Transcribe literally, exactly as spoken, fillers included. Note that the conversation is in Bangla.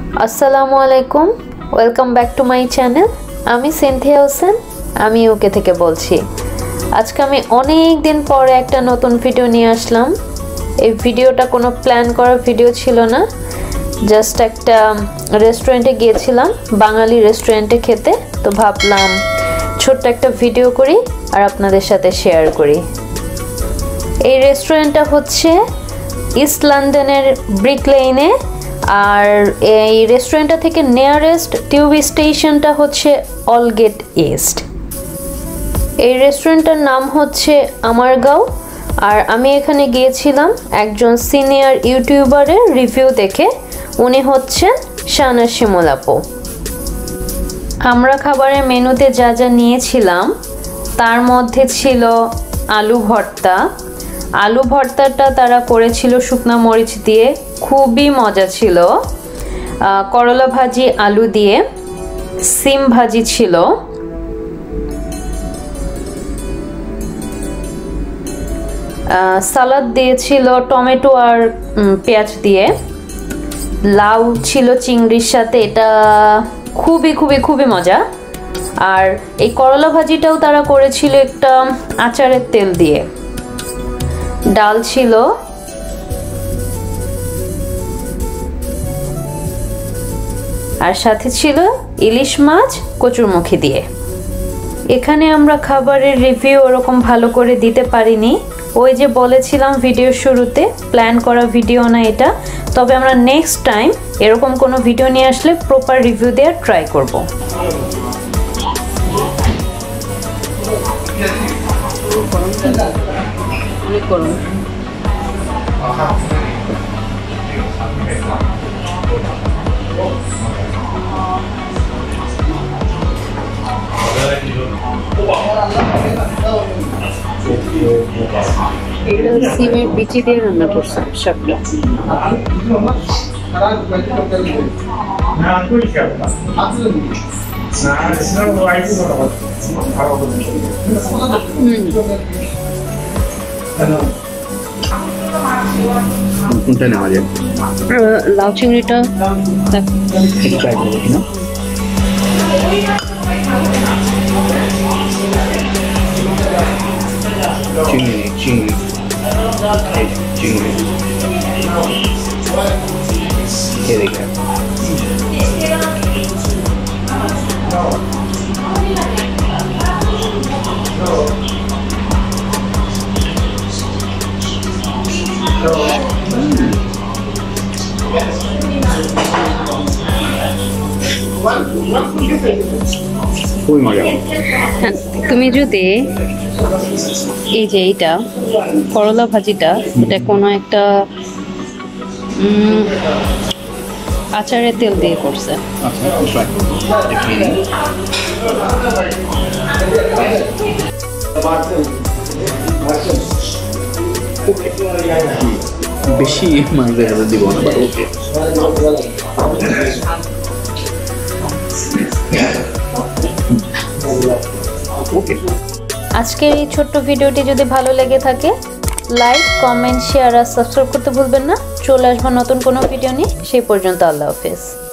আসসালামু আলাইকুম, welcome back to my channel. আমি সিনথিয়া হোসেন, আমি ইউকে থেকে বলছি। আজকে আমি অনেক দিন পরে একটা নতুন ভিডিও নিয়ে আসলাম। এই ভিডিওটা কোনো প্ল্যান করা ভিডিও ছিল না, জাস্ট একটা রেস্টুরেন্টে গিয়েছিলাম, বাঙালি রেস্টুরেন্টে খেতে। তো ভাবলাম ছোট্ট একটা ভিডিও করি আর আপনাদের সাথে শেয়ার করি। এই রেস্টুরেন্টটা হচ্ছে ইস্ট লন্ডনের ব্রিক লেনে, আর এই রেস্টুরেন্টটা থেকে নিয়ারেস্ট টিউব স্টেশনটা হচ্ছে অলগেট ইস্ট। এই রেস্টুরেন্টটার নাম হচ্ছে আমারগাঁও, আর আমি এখানে গিয়েছিলাম একজন সিনিয়র ইউটিউবারের রিভিউ দেখে। উনি হচ্ছেন শাহনাজ শিমুল আপু। আমরা খাবারের মেনুতে যা যা নিয়েছিলাম তার মধ্যে ছিল আলু ভর্তা। আলু ভর্তাটা তারা করেছিল শুকনা মরিচ দিয়ে, খুবই মজা ছিল। করলা ভাজি আলু দিয়ে, সিম ভাজি ছিল, সালাদ দিয়েছিল টমেটো আর পেঁয়াজ দিয়ে, লাউ ছিল চিংড়ির সাথে, এটা খুবই খুবই খুবই মজা। আর এই করলা ভাজিটাও তারা করেছিল একটা আচারের তেল দিয়ে। ডাল ছিল, আর সাথে ছিল ইলিশ মাছ কচুরমুখী দিয়ে। এখানে আমরা খাবারের রিভিউ ওরকম ভালো করে দিতে পারিনি, ওই যে বলেছিলাম ভিডিও শুরুতে, প্ল্যান করা ভিডিও না এটা। তবে আমরা নেক্সট টাইম এরকম কোনো ভিডিও নিয়ে আসলে প্রপার রিভিউ দেওয়ার ট্রাই করব। এটা সিমের বিচি দিয়ে রান্না করছে সবটা। কোনটা নেওয়া যায়? লাউ চিংড়িটা চিংড়ি চিংড়ি চিংড়ি এদিকে খুবই মজা। তুমি যদি এই যে এইটা করলা ভাজিটা, এটা কোনো একটা আচারের তেল দিয়ে করছে। বেশি মাছ দিব না, ওকে। আজকের এই ছোট্ট ভিডিওটি যদি ভালো লেগে থাকে, লাইক, কমেন্ট, শেয়ার আর সাবস্ক্রাইব করতে ভুলবেন না। চলে আসবো নতুন কোনো ভিডিও নিয়ে। সেই পর্যন্ত আল্লাহ হাফেজ।